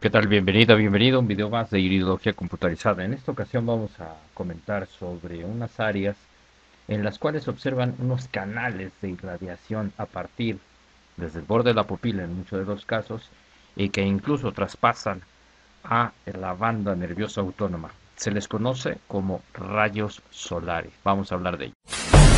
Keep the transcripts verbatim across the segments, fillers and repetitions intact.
¿Qué tal? Bienvenida, bienvenido a un video más de iridología computarizada. En esta ocasión vamos a comentar sobre unas áreas en las cuales se observan unos canales de irradiación a partir desde el borde de la pupila en muchos de los casos y que incluso traspasan a la banda nerviosa autónoma. Se les conoce como rayos solares. Vamos a hablar de ello.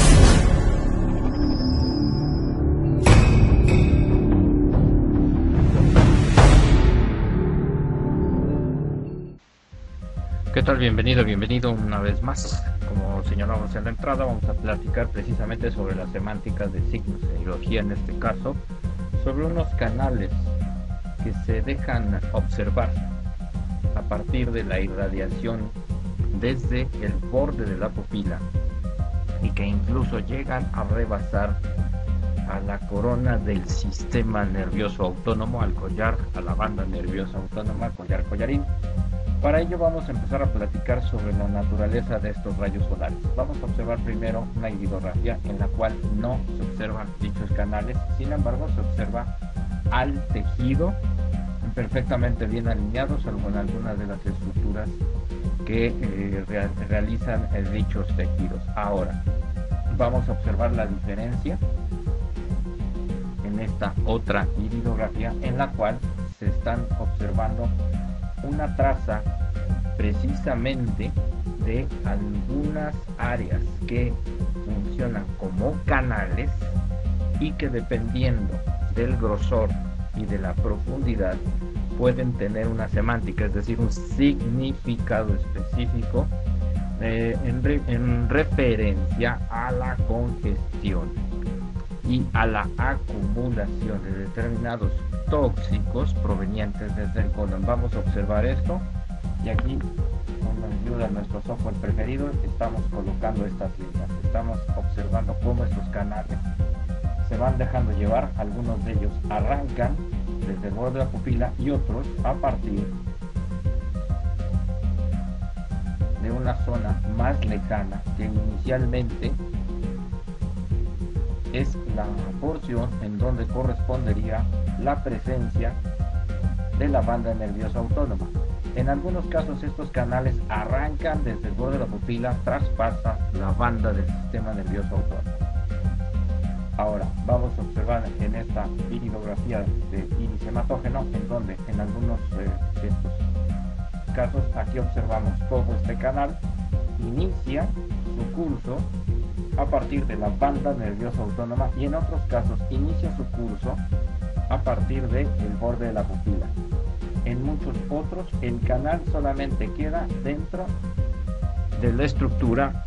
¿Qué tal? Bienvenido, bienvenido una vez más. Como señalamos en la entrada, vamos a platicar precisamente sobre las semánticas de signos de ideología, en este caso, sobre unos canales que se dejan observar a partir de la irradiación desde el borde de la pupila y que incluso llegan a rebasar a la corona del sistema nervioso autónomo, al collar, a la banda nerviosa autónoma, collar collarín. Para ello vamos a empezar a platicar sobre la naturaleza de estos rayos solares. Vamos a observar primero una iridografía en la cual no se observan dichos canales, sin embargo se observa al tejido perfectamente bien alineado, salvo en algunas de las estructuras que eh, real, realizan eh, dichos tejidos. Ahora vamos a observar la diferencia en esta otra iridografía en la cual se están observando una traza precisamente de algunas áreas que funcionan como canales y que dependiendo del grosor y de la profundidad pueden tener una semántica, es decir, un significado específico eh, en, re, en referencia a la congestión y a la acumulación de determinados tóxicos provenientes desde el colon. Vamos a observar esto y aquí con ayuda de nuestro software preferido estamos colocando estas líneas. Estamos observando cómo estos canales se van dejando llevar, algunos de ellos arrancan desde el borde de la pupila y otros a partir de una zona más lejana que inicialmente es la porción en donde correspondería la presencia de la banda nerviosa autónoma. En algunos casos estos canales arrancan desde el borde de la pupila, traspasa la banda del sistema nervioso autónomo. Ahora vamos a observar en esta iridografía de iris hematógeno, en donde en algunos eh, de estos casos aquí observamos cómo este canal inicia su curso a partir de la banda nerviosa autónoma y en otros casos inicia su curso a partir del borde de la pupila. En muchos otros el canal solamente queda dentro de la estructura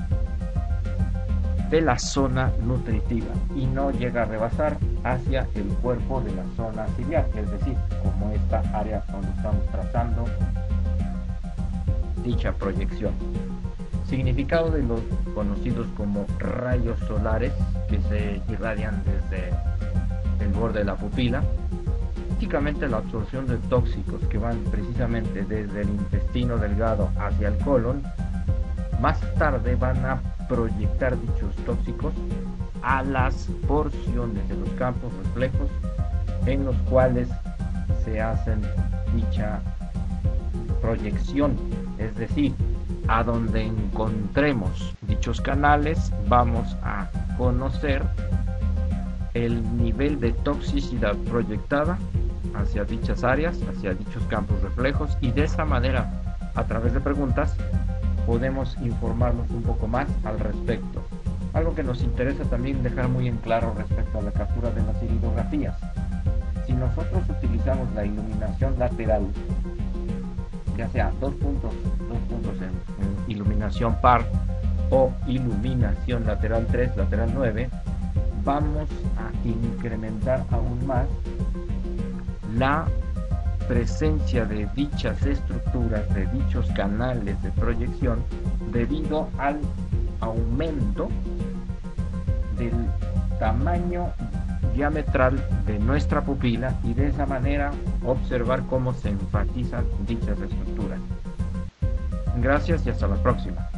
de la zona nutritiva y no llega a rebasar hacia el cuerpo de la zona ciliar, es decir, como esta área donde estamos trazando dicha proyección. Significado de los conocidos como rayos solares que se irradian desde el borde de la pupila. Típicamente la absorción de tóxicos que van precisamente desde el intestino delgado hacia el colon, más tarde van a proyectar dichos tóxicos a las porciones de los campos reflejos en los cuales se hacen dicha proyección, es decir, a donde encontremos dichos canales vamos a conocer el nivel de toxicidad proyectada hacia dichas áreas, hacia dichos campos reflejos, y de esa manera, a través de preguntas, podemos informarnos un poco más al respecto. Algo que nos interesa también dejar muy en claro respecto a la captura de las iridografías. Si nosotros utilizamos la iluminación lateral, ya sea dos puntos, dos puntos en, en iluminación par o iluminación lateral tres, lateral nueve, vamos a incrementar aún más la presencia de dichas estructuras, de dichos canales de proyección, debido al aumento del tamaño diametral de nuestra pupila y de esa manera observar cómo se enfatizan dichas estructuras. Gracias y hasta la próxima.